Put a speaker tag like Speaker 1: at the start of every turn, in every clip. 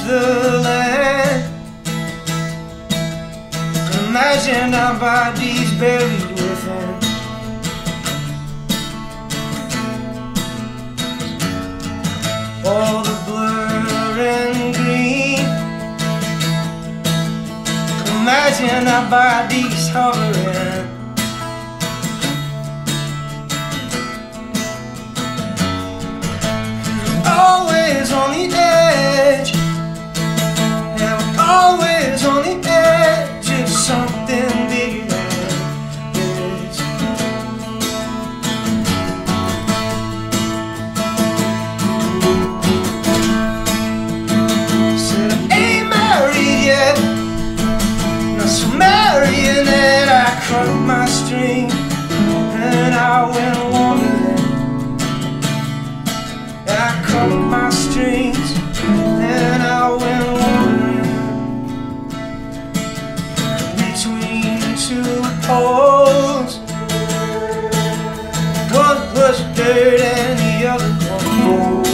Speaker 1: the land. Imagine our bodies buried within. All the blur and green. Imagine our bodies hovering. Always on the edge. Yeah, we're always on the edge of something bigger than this. Said I ain't married yet, not so marrying that I cut my string and I went wandering. I cut my strings and I went wandering between two poles. One was dirt and the other one gold.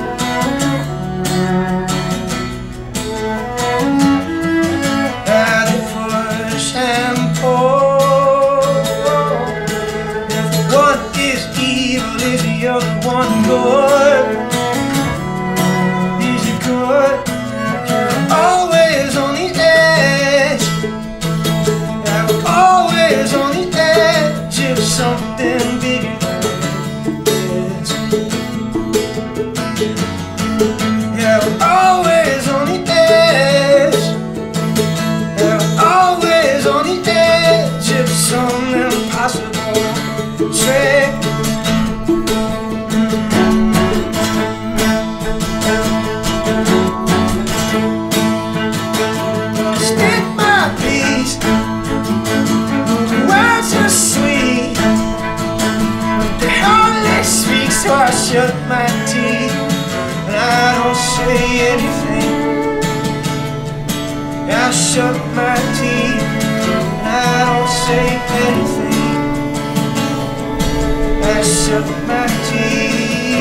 Speaker 1: Had to push and pull. If one is evil, is the other one good? Always on the edge. Yeah, we're always on the edge of something bigger than this. Yeah, we're always on the edge. Yeah, we're always on the edge of some impossible trick. So I shut my teeth and I don't say anything. I shut my teeth and I don't say anything. I shut my teeth.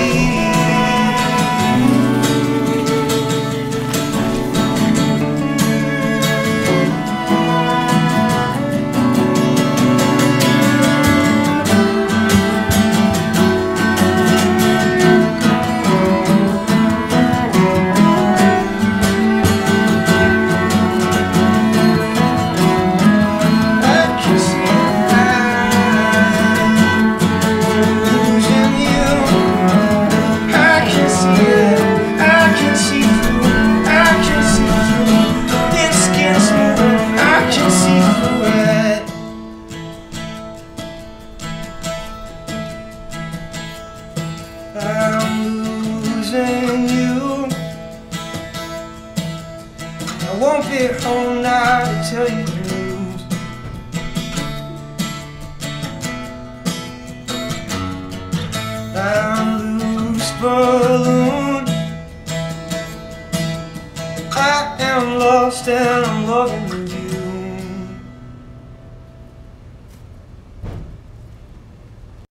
Speaker 1: I'm losing you. I won't be home now to tell you the news. I'm loose balloon. I am lost and I'm loving you.